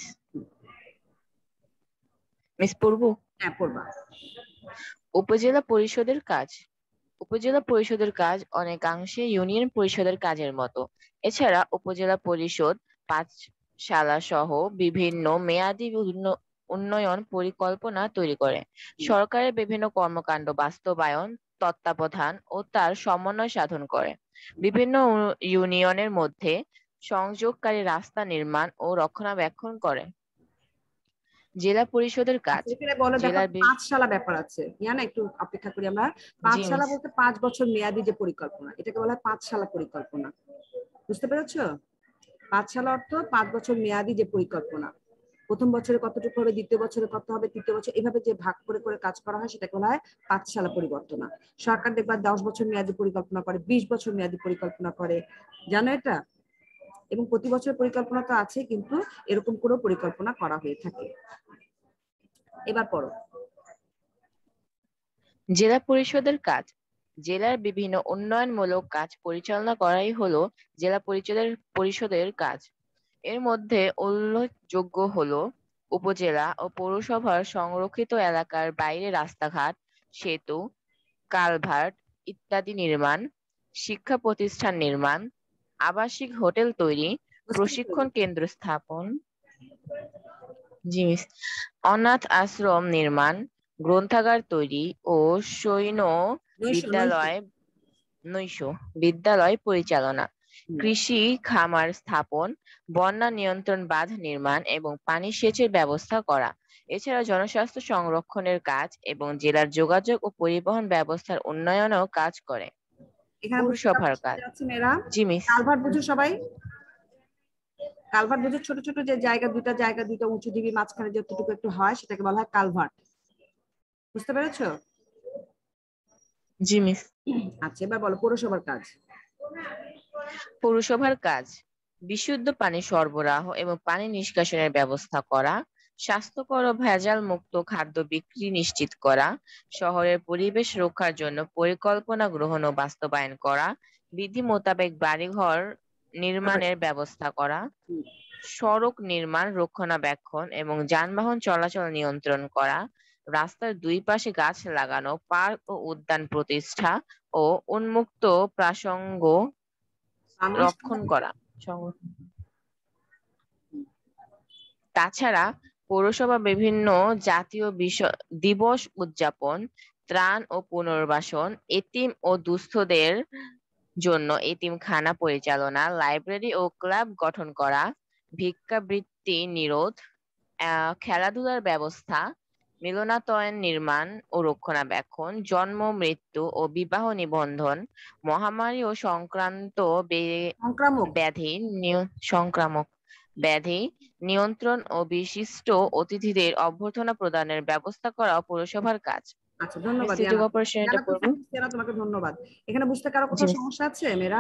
মিস পড়বো?
হ্যাঁ পড়বা।
উপজেলা পরিষদের কাজ। উপজেলা পরিষদের কাজ অনেকাংশে ইউনিয়ন পরিষদের কাজের মতো। এছাড়া উপজেলা পরিষদ পাঠশালা সহ বিভিন্ন মেয়াদী উন্নয়ন পরিকল্পনা তৈরি করে, সরকারের বিভিন্ন কর্মকাণ্ড বাস্তবায়ন, তত্ত্বাবধান ও তার সমন্বয় সাধন করে, বিভিন্ন ইউনিয়নের মধ্যে সংযোগকারী রাস্তা নির্মাণ ও রক্ষণাবেক্ষণ করে। জেলা পরিষদের কাজ,
জেলার পাঁচশালা ব্যাপার আছে, জানা একটু অপেক্ষা করি আমরা। পাঁচশালা বলতে পাঁচ বছর মেয়াদী যে পরিকল্পনা, এটাকে বলা হয় পাঁচশালা পরিকল্পনা। বুঝতে পেরেছো? পাঁচশালা অর্থ পাঁচ বছর মেয়াদী যে পরিকল্পনা, প্রথম বছরে কতটুকু হবে, দ্বিতীয় বছরে কত হবে, তৃতীয় বছর এভাবে যে ভাগ করে করে কাজ করা হয় সেটাকে বলা হয় পাঁচশালা পরিকল্পনা। সরকার দেখবা দশ বছর মেয়াদী পরিকল্পনা করে, বিশ বছর মেয়াদী পরিকল্পনা করে, জানো এটা? এবং প্রতি বছরের পরিকল্পনা তো আছে, কিন্তু এরকম করে পরিকল্পনা করা হয়ে থাকে। এবার পড়ো।
জেলা পরিষদের কাজ, জেলার বিভিন্ন উন্নয়নমূলক কাজ পরিচালনা করাই হলো জেলা পরিষদের পরিষদের কাজ। এর মধ্যে উল্লেখযোগ্য হলো উপজেলা ও পৌরসভার সংরক্ষিত এলাকার বাইরে রাস্তাঘাট, সেতু, কালভার্ট ইত্যাদি নির্মাণ, শিক্ষা প্রতিষ্ঠান নির্মাণ, আবাসিক হোটেল তৈরি, প্রশিক্ষণ কেন্দ্র স্থাপন, জি মিস, অনাথ আশ্রম নির্মাণ, গ্রন্থাগার তৈরি ও সৈন্য বিদ্যালয় নৈশ বিদ্যালয় পরিচালনা, কৃষি খামার স্থাপন, বন্যা নিয়ন্ত্রণ বাঁধ নির্মাণ এবং পানি সেচের ব্যবস্থা করা। এছাড়া জনস্বাস্থ্য সংরক্ষণের কাজ এবং জেলার যোগাযোগ ও পরিবহন ব্যবস্থার উন্নয়নেও কাজ করে। পৌরসভার কাজ, জি মিস।
কালভার্ট বুঝো সবাই? কালভার্ট বুঝো? ছোট ছোট যে জায়গা, দুটা জায়গা, দুটা উঁচু ঢিবি মাঝখানে যতটুকু একটু হয় সেটাকে বলা হয় কালভার্ট। বুঝতে পেরেছো?
জি মিস।
আচ্ছা, এবার বলো পৌরসভার কাজ।
পৌরসভার কাজ বিশুদ্ধ পানি সরবরাহ এবং পানি নিষ্কাশনের ব্যবস্থা করা, স্বাস্থ্যকর ও ভেজাল মুক্ত খাদ্য বিক্রি নিশ্চিত করা, শহরের পরিবেশ রক্ষার জন্য পরিকল্পনা গ্রহণ ও বাস্তবায়ন করা, বিধি মোতাবেক বাড়িঘর নির্মাণের ব্যবস্থা করা, সড়ক নির্মাণ, রক্ষণাবেক্ষণ এবং যানবাহন চলাচল নিয়ন্ত্রণ করা, রাস্তার দুই পাশে গাছ লাগানো, পার্ক ও উদ্যান প্রতিষ্ঠা ও উন্মুক্ত প্রাসঙ্গ রক্ষণ করা। তাছাড়া পৌরসভা বিভিন্ন জাতীয় দিবস উদযাপন, ত্রাণ ও পুনর্বাসন, এতিম ও দুস্থদের জন্য এতিমখানা পরিচালনা, লাইব্রেরি ও ক্লাব গঠন করা, ভিক্ষাবৃত্তি নিরোধ, খেলাধুলার ব্যবস্থা, মিলনায়তন নির্মাণ ও রক্ষণাবেক্ষণ, জন্ম মৃত্যু ও বিবাহ নিবন্ধন, মহামারী ও সংক্রান্ত ব্যাধি সংক্রামক ব্যাধি নিয়ন্ত্রণ ও বিশিষ্ট অতিথিদের অভ্যর্থনা প্রদানের ব্যবস্থা করা পৌরসভার কাজ।
আচ্ছা, ধন্যবাদ। তোমাকে ধন্যবাদ। এখানে বুঝতে কারো কোথাও সমস্যা আছে মেয়েরা?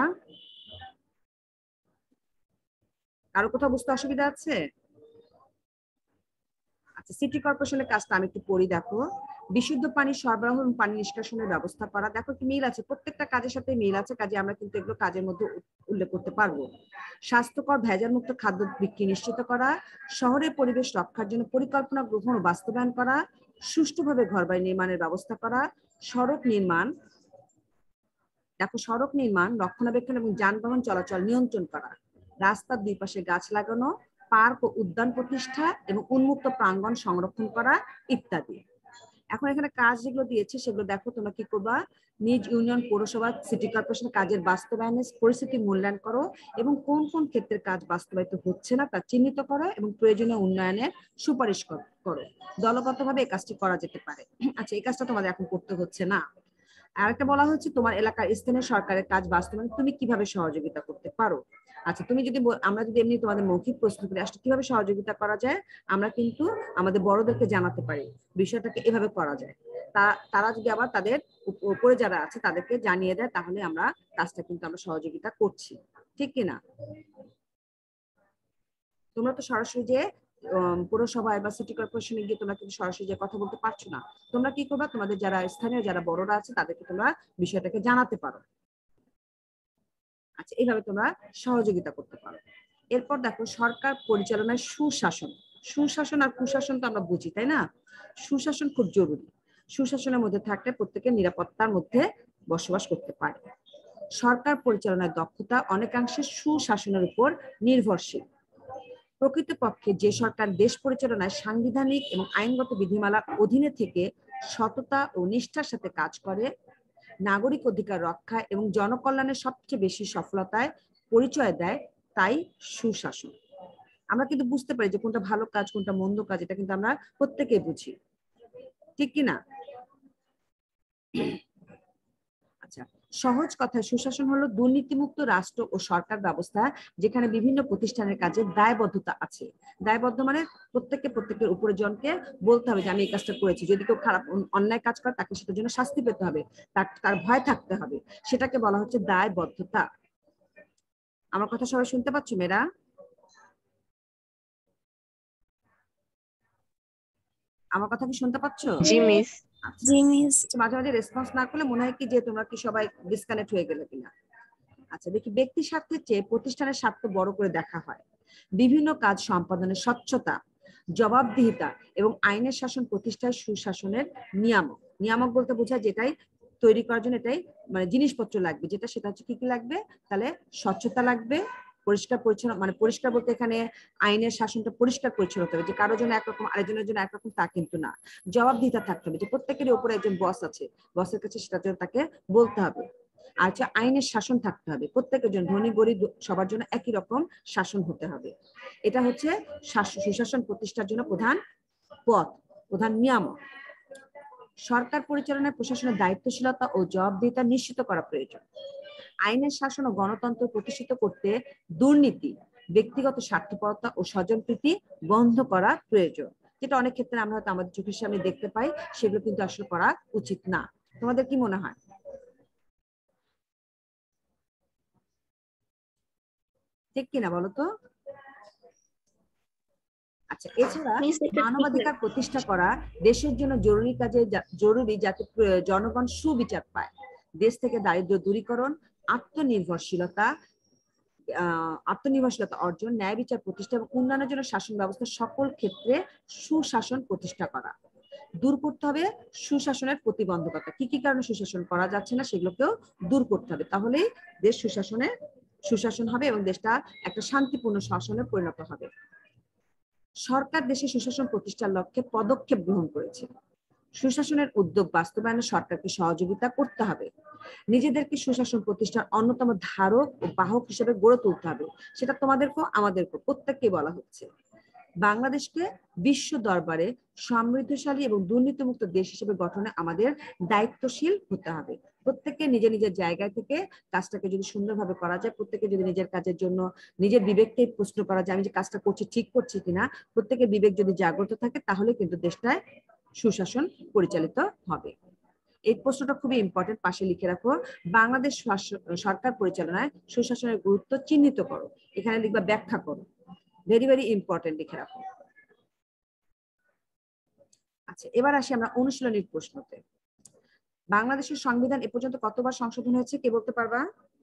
কারো কোথাও বুঝতে অসুবিধা আছে? আচ্ছা, সিটি কর্পোরেশনের কাজটা আমি একটু পড়ি, দেখো। বিশুদ্ধ পানি সরবরাহ এবং পানি নিষ্কাশনের ব্যবস্থা করা, দেখো কি মিল আছে, প্রত্যেকটা কাজের সাথে মিল আছে, কাজে আমরা কিন্তু এগুলো কাজের মধ্যে উল্লেখ করতে পারবো। স্বাস্থ্যকর ভেজাল মুক্ত খাদ্য বিক্রি নিশ্চিত করা, শহরের পরিবেশ রক্ষার জন্য পরিকল্পনা গ্রহণ ও বাস্তবায়ন করা, সুষ্ঠুভাবে ঘরবাড়ি নির্মাণের ব্যবস্থা করা, সড়ক নির্মাণ, দেখো সড়ক নির্মাণ, রক্ষণাবেক্ষণ এবং যানবাহন চলাচল নিয়ন্ত্রণ করা, রাস্তার দুই পাশে গাছ লাগানো, পার্ক ও উদ্যান প্রতিষ্ঠা এবং উন্মুক্ত প্রাঙ্গণ সংরক্ষণ করা ইত্যাদি। এখন এখানে কাজ যেগুলো দিয়েছে সেগুলো দেখো তোমরা কি করবা, নিজ ইউনিয়ন, পৌরসভা, সিটি কর্পোরেশন কাজের বাস্তবায়নের পরিস্থিতি মূল্যায়ন করো এবং কোন কোন ক্ষেত্রে কাজ বাস্তবায়িত হচ্ছে না তা চিহ্নিত করো এবং প্রয়োজনীয় উন্নয়নের সুপারিশ করো। দলগতভাবে এই কাজটি করা যেতে পারে। আচ্ছা, এই কাজটা তোমাদের এখন করতে হচ্ছে না। আরেকটা বলা হচ্ছে তোমার এলাকার স্থানীয় সরকারের কাজ বাস্তবায়নে তুমি কিভাবে সহযোগিতা করতে পারো। আচ্ছা, তুমি যদি আমরা যদি এমনি তোমাদের মৌখিক প্রশ্ন করি আসলে কিভাবে সহযোগিতা করা যায়, আমরা কিন্তু আমাদের বড়দেরকে জানাতে পারি বিষয়টাকে এভাবে করা যায়, তা তারা যদি আবার তাদের উপরে যারা আছে তাদেরকে জানিয়ে দেয়, তাহলে আমরা কাজটা কিন্তু আমরা সহযোগিতা করছি, ঠিক কিনা? তোমরা তো সরাসরি যে পৌরসভায় বা সিটি কর্পোরেশনে গিয়ে তোমরা কিন্তু সরাসরি যে কথা বলতে পারছো না, তোমরা কি করবা, তোমাদের যারা স্থানীয় যারা বড়রা আছে তাদেরকে তোমরা বিষয়টাকে জানাতে পারো। আচ্ছা, এইভাবে তোমরা সহযোগিতা করতে পারো। এরপর দেখো সরকার পরিচালনায় সুশাসন। সুশাসন আর কুশাসন তো আমরা বুঝি, তাই না? সুশাসন খুব জরুরি। সুশাসনের মধ্যে থাকলে প্রত্যেকের নিরাপত্তার মধ্যে বসবাস করতে পারে। সরকার পরিচালনায় দক্ষতা অনেকাংশে সুশাসনের উপর নির্ভরশীল। প্রকৃতপক্ষে যে সরকার দেশ পরিচালনায় সাংবিধানিক এবং আইনগত বিধিমালার অধীনে থেকে সততা ও নিষ্ঠার সাথে কাজ করে, নাগরিক অধিকার রক্ষা এবং জনকল্যাণের সবচেয়ে বেশি সফলতায় পরিচয় দেয়, তাই সুশাসন। আমরা কিন্তু বুঝতে পারি যে কোনটা ভালো কাজ কোনটা মন্দ কাজ, এটা কিন্তু আমরা প্রত্যেকেই বুঝি, ঠিক কিনা? আচ্ছা, সহজ কথায় সুশাসন হলো দুর্নীতিমুক্ত রাষ্ট্র ও সরকার ব্যবস্থা যেখানে বিভিন্ন প্রতিষ্ঠানের কাজে দায়বদ্ধতা আছে। দায়বদ্ধ মানে প্রত্যেককে প্রত্যেকের উপরে জনকে বলতে হবে যে আমি এই কাজটা করেছি, যদি কেউ খারাপ অন্যায় কাজ করে তাকে সেটার জন্য শাস্তি পেতে হবে, তার তার ভয় থাকতে হবে, সেটাকে বলা হচ্ছে দায়বদ্ধতা। আমার কথা সবাই শুনতে পাচ্ছ মেয়েরা? আমার কথা কি শুনতে পাচ্ছ?
জি মিস।
জি মিস।
মাঝে মাঝে রেসপন্স না করলে মনে হয় কি যে তোমরা কি সবাই ডিসকানেক্ট হয়ে গেলে কিনা। আচ্ছা, দেখি ব্যক্তি স্বার্থের চেয়ে প্রতিষ্ঠানের স্বার্থ বড় করে দেখা হয়। বিভিন্ন কাজ সম্পাদনের স্বচ্ছতা, জবাবদিহিতা এবং আইনের শাসন প্রতিষ্ঠায় সুশাসনের নিয়ামক। নিয়ামক বলতে বোঝায় যেটাই তৈরি করার জন্য এটাই মানে জিনিসপত্র লাগবে, যেটা সেটা হচ্ছে কি কি লাগবে, তাহলে স্বচ্ছতা লাগবে, পরিষ্কার পরিচ্ছন্ন, মানে পরিষ্কার বলতে এখানে আইনের শাসনটা পরিষ্কার পরিচ্ছন্ন হতে হবে, যে কারোর জন্য একরকম আরেকজনের জন্য একরকম তা কিন্তু না। জবাবদিহিতা থাকতে হবে, যে প্রত্যেকেরই উপরে একজন বস আছে, বসের কাছে সেটার জন্য তাকে বলতে হবে। আর হচ্ছে আইনের শাসন থাকতে হবে, প্রত্যেকের জন্য ধনী গরিব সবার জন্য একই রকম শাসন হতে হবে। এটা হচ্ছে সুশাসন প্রতিষ্ঠার জন্য প্রধান পথ, প্রধান নিয়ামক। সরকার পরিচালনায় প্রশাসনের দায়িত্বশীলতা ও জবাবদিহিতা নিশ্চিত করা প্রয়োজন। আইনের শাসন ও গণতন্ত্র প্রতিষ্ঠিত করতে দুর্নীতি, ব্যক্তিগত স্বার্থপরতা ও স্বজনপ্রীতি বন্ধ করা প্রয়োজন, যেটা অনেক ক্ষেত্রে আমরা হয়তো আমাদের চোখের সামনে দেখতে পাই, সেগুলো কিন্তু আসলে করা উচিত না। তোমাদের কি মনে হয়? ঠিক কিনা বলো তো? আচ্ছা, এছাড়া মানবাধিকার প্রতিষ্ঠা করা দেশের জন্য জরুরি কাজে জরুরি, যাতে জনগণ সুবিচার পায়। দেশ থেকে দারিদ্র দূরীকরণ, আত্মনির্ভরশীলতা আত্মনির্ভরশীলতা অর্জন, ন্যায় বিচার প্রতিষ্ঠা এবং উন্নয়নের জন্য শাসন ব্যবস্থা সকল ক্ষেত্রে সুশাসন প্রতিষ্ঠা করা। দূর করতে হবে সুশাসনের প্রতিবন্ধকতা, কি কি কারণে সুশাসন করা যাচ্ছে না সেগুলোকেও দূর করতে হবে, তাহলেই দেশ সুশাসনে সুশাসন হবে এবং দেশটা একটা শান্তিপূর্ণ শাসনে পরিণত হবে। সরকার দেশে সুশাসন প্রতিষ্ঠার লক্ষ্যে পদক্ষেপ গ্রহণ করেছে। সুশাসনের উদ্যোগ বাস্তবায়নে সরকারকে সহযোগিতা করতে হবে। নিজেদেরকে সুশাসন প্রতিষ্ঠার অন্যতম ধারক ও বাহক হিসেবে গড়ে তুলতে হবে, সেটা তোমাদেরকেও আমাদেরকেও প্রত্যেককে বলা হচ্ছে। বাংলাদেশকে বিশ্ব দরবারে সমৃদ্ধশালী এবং দুর্নীতিমুক্ত দেশ হিসেবে গঠনে আমাদের দায়িত্বশীল হতে হবে। প্রত্যেককে নিজের নিজের জায়গা থেকে কাজটাকে যদি সুন্দরভাবে করা যায়, প্রত্যেকে যদি নিজের কাজের জন্য নিজের বিবেককে প্রশ্ন করা যায় আমি যে কাজটা করছি ঠিক করছি কিনা, প্রত্যেকের বিবেক যদি জাগ্রত থাকে তাহলে কিন্তু দেশটায় সুশাসন পরিচালিত হবে। এই প্রশ্নটা খুবই ইম্পর্টেন্ট, পাশে লিখে রাখো। বাংলাদেশ সরকার পরিচালনায় সুশাসনের গুরুত্ব চিহ্নিত করো, এখানে লিখবা ব্যাখ্যা করো, ভেরি ভেরি ইম্পর্টেন্ট, লিখে রাখো। আচ্ছা, এবার আসি আমরা অনুশীলনীর প্রশ্নতে। বাংলাদেশের সংবিধান এ পর্যন্ত কতবার সংশোধন হয়েছে কে বলতে পারবা?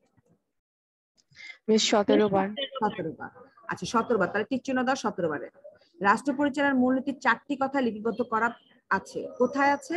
মিস সতেরো বার।
সতেরো বার। আচ্ছা, সতেরো বার, তাহলে টিক চিহ্ন দাও সতেরো বারে। রাষ্ট্র পরিচালনার মূলনীতির চারটি কথা লিপিবদ্ধ করা আছে, কোথায় আছে?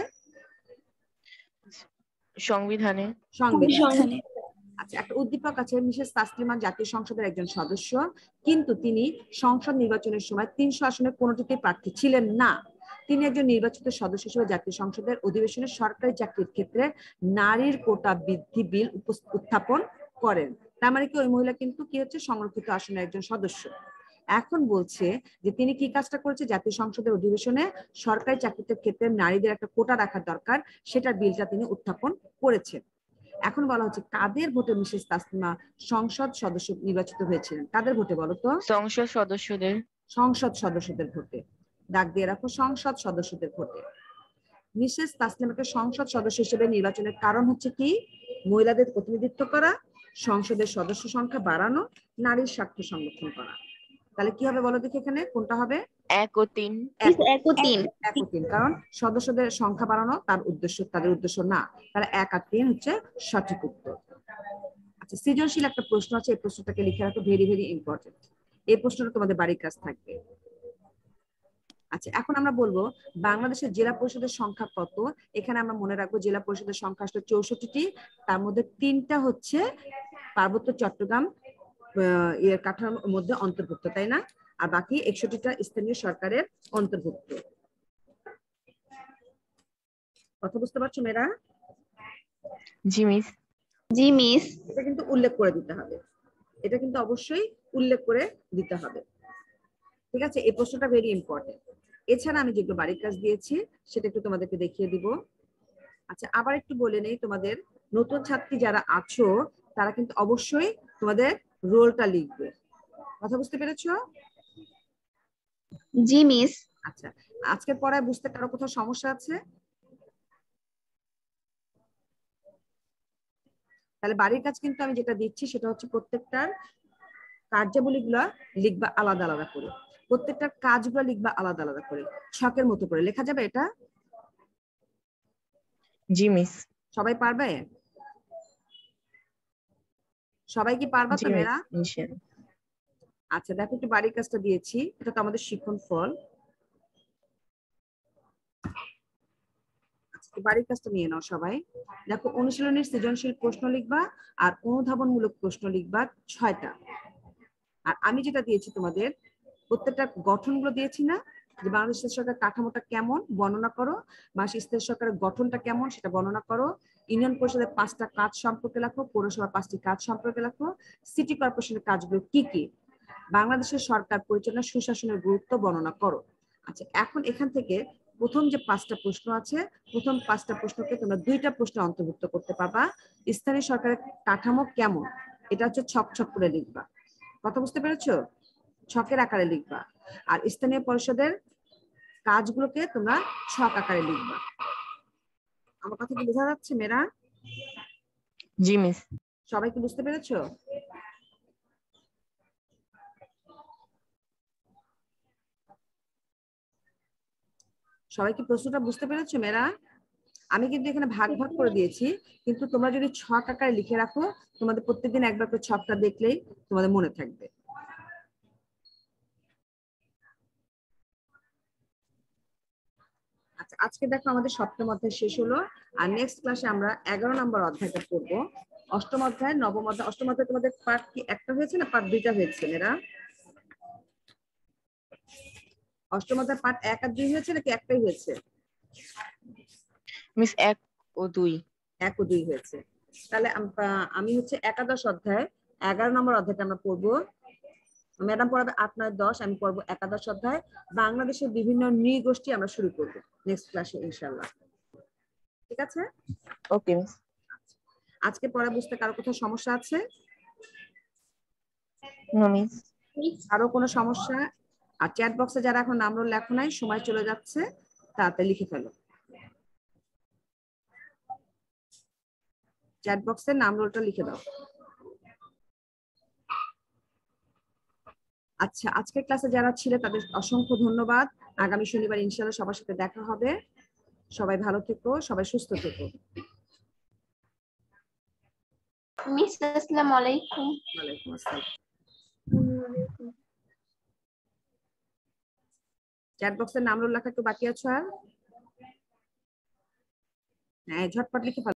সংবিধানে।
সংবিধানে। আচ্ছা, একটা উদ্দীপক আছে, মিসেস তাসলিমা জাতীয় সংসদের একজন সদস্য, কিন্তু তিনি সংসদ নির্বাচনের সময় তিনশো আসনের কোনোটিতে প্রার্থী ছিলেন না। তিনি একজন নির্বাচিত সদস্য হিসেবে জাতীয় সংসদের অধিবেশনে সরকারি চাকরির ক্ষেত্রে নারীর কোটা বৃদ্ধি বিল উত্থাপন করেন। তার মানে কি ওই মহিলা কিন্তু কি হচ্ছে, সংরক্ষিত আসনের একজন সদস্য। এখন বলছে যে তিনি কি কাজটা করেছে, জাতীয় সংসদের অধিবেশনে সরকারি চাকরির ক্ষেত্রে নারীদের একটা কোটা রাখার দরকার, সেটার বিলটা তিনি উত্থাপন করেছেন। এখন বলা হচ্ছে কাদের ভোটে মিসেস তাসলিমা সংসদ সদস্য নির্বাচিত হয়েছিলেন? কাদের ভোটে বলো তো?
সংসদ সদস্যদের।
সংসদ সদস্যদের ভোটে। দাগ দিয়ে রাখো, সংসদ সদস্যদের ভোটে। মিসেস তাসলিমাকে সংসদ সদস্য হিসেবে নির্বাচনের কারণ হচ্ছে কি? মহিলাদের প্রতিনিধিত্ব করা, সংসদের সদস্য সংখ্যা বাড়ানো, নারীর স্বার্থ সংরক্ষণ করা। তাহলে কি হবে বলো দেখি, এখানে কোনটা হবে?
এক ও তিন।
এক ও তিন।
এক ও তিন, কারণ সদস্যদের সংখ্যা বাড়ানো তার উদ্দেশ্য, তাদের উদ্দেশ্য না। তাহলে এক আর তিন হচ্ছে সঠিক উত্তর। আচ্ছা, সৃজনশীল একটা প্রশ্ন আছে, এই প্রশ্নটাকে লিখে রাখো, ভেরি ভেরি ইম্পর্টেন্ট। এই প্রশ্নটা তোমাদের বাড়ির কাজ থাকবে। আচ্ছা, এখন আমরা বলবো বাংলাদেশের জেলা পরিষদের সংখ্যা কত। এখানে আমরা মনে রাখবো জেলা পরিষদের সংখ্যা আসলে চৌষট্টিটি, তার মধ্যে তিনটা হচ্ছে পার্বত্য চট্টগ্রাম এর কাঠামোর মধ্যে অন্তর্ভুক্ত, তাই না? আর বাকি একষট্টিটা স্থানীয় সরকারের অন্তর্ভুক্ত। কথা বুঝতে পারছো মেয়েরা?
জি মিস।
জি মিস।
এটা কিন্তু উল্লেখ করে দিতে হবে, এটা কিন্তু অবশ্যই উল্লেখ করে দিতে হবে, ঠিক আছে? এই প্রশ্নটা ভেরি ইম্পর্টেন্ট। এছাড়া আমি যেগুলো বাড়ির কাজ দিয়েছি সেটা একটু তোমাদেরকে দেখিয়ে দিব। আচ্ছা, আবার একটু বলে নেই, তোমাদের নতুন ছাত্রী যারা আছো তারা কিন্তু অবশ্যই তোমাদের রোলটা লিখবে। কথা বুঝতে পেরেছো?
জি মিস।
আচ্ছা, আজকের পড়ায় বুঝতে কারো কোথাও সমস্যা আছে? তাহলে বাড়ির কাজ কিন্তু আমি যেটা দিচ্ছি সেটা হচ্ছে প্রত্যেকটার কার্যাবলীগুলো লিখবা আলাদা আলাদা করে, প্রত্যেকটার কাজগুলো লিখবা আলাদা আলাদা করে, ছকের মতো করে লেখা যাবে এটা?
জি মিস।
সবাই পারবে? সবাই কি পারবা তো মেয়েরা? আচ্ছা, দেখো একটু বাড়ির কাজটা দিয়েছি, এটা তো আমাদের শিক্ষণ ফল। বাড়ির কাজটা নিয়ে নাও সবাই। দেখো, অনুশীলনের সৃজনশীল প্রশ্ন লিখবা আর অনুধাবনমূলক প্রশ্ন লিখবা ছয়টা। আর আমি যেটা দিয়েছি তোমাদের প্রত্যেকটা গঠনগুলো দিয়েছি না, যে বাংলাদেশ সরকার কাঠামোটা কেমন বর্ণনা করো, বাংলাদেশ সরকারের গঠনটা কেমন সেটা বর্ণনা করো, ইউনিয়ন পরিষদের পাঁচটা কাজ সম্পর্কে লেখো, পৌরসভার পাঁচটি কাজ সম্পর্কে লেখো, সিটি কর্পোরেশনের কাজগুলো কি কি, বাংলাদেশের সরকার পরিচালনা সুশাসনের গুরুত্ব বর্ণনা করো। আচ্ছা, এখন এখান থেকে প্রথম যে পাঁচটা প্রশ্ন আছে, প্রথম পাঁচটা প্রশ্নকে তোমরা দুইটা প্রশ্ন অন্তর্ভুক্ত করতে পারবা। স্থানীয় সরকারের কাঠামো কেমন, এটা হচ্ছে ছক ছক করে লিখবা। কথা বুঝতে পেরেছো? ছকের আকারে লিখবা। আর স্থানীয় পরিষদের কাজগুলোকে তোমরা ছক আকারে লিখবা। আমার কথা কি বোঝা যাচ্ছে মেয়েরা?
জি মিস।
সবাই কি বুঝতে পেরেছো? সবাই কি প্রশ্নটা বুঝতে পেরেছো মেয়েরা? আমি কিন্তু এখানে ভাগ ভাগ করে দিয়েছি, কিন্তু তোমরা যদি ছক আকারে লিখে রাখো তোমাদের প্রত্যেকদিন একবার করে ছকটা দেখলেই তোমাদের মনে থাকবে। আচ্ছা, আজকে দেখো আমাদের সপ্তম অধ্যায় শেষ হলো, আর নেক্সট ক্লাসে আমরা এগারো নম্বর অধ্যায়টা পড়বো। অষ্টম অধ্যায়, নবম অধ্যায়, অষ্টম অধ্যায় তোমাদের পার্ট কি একটা হয়েছে না পার্ট দুইটা হয়েছে এরা? অষ্টম অধ্যায় পার্ট এক আর দুই হয়েছে নাকি একটাই হয়েছে?
মিস এক ও দুই।
এক ও দুই হয়েছে। তাহলে আমি হচ্ছে একাদশ অধ্যায় এগারো নম্বর অধ্যায়টা আমরা পড়বো। ম্যাডাম পড়াবে আট নয় দশ, আমি পড়বো একাদশ অধ্যায় বাংলাদেশের বিভিন্ন নৃগোষ্ঠী আমরা শুরু করবো নেক্সট ক্লাসে ইনশাআল্লাহ। ঠিক আছে?
ওকে।
আজকে পড়া বুঝতে কারো কোথাও সমস্যা আছে?
না মিস।
কারো কোনো সমস্যা? আর চ্যাট বক্সে যারা এখন নাম রোল লেখো নাই, সময় চলে যাচ্ছে, তাড়াতাড়ি লিখে ফেলো। চ্যাট বক্সে নাম রোলটা লিখে দাও। আচ্ছা, আজকের ক্লাসে যারা ছিল তাদের অসংখ্য ধন্যবাদ। আগামী শনিবার ইনশাআল্লাহ সবার সাথে দেখা হবে। সবাই ভালো থেকো, সবাই সুস্থ থেকো।
মিস আসসালামু আলাইকুম।
ওয়ালাইকুম আসসালাম। চ্যাট বক্সের নাম রোল লেখা একটু বাকি আছো আর? হ্যাঁ, ঝটপট লিখে ফেলো।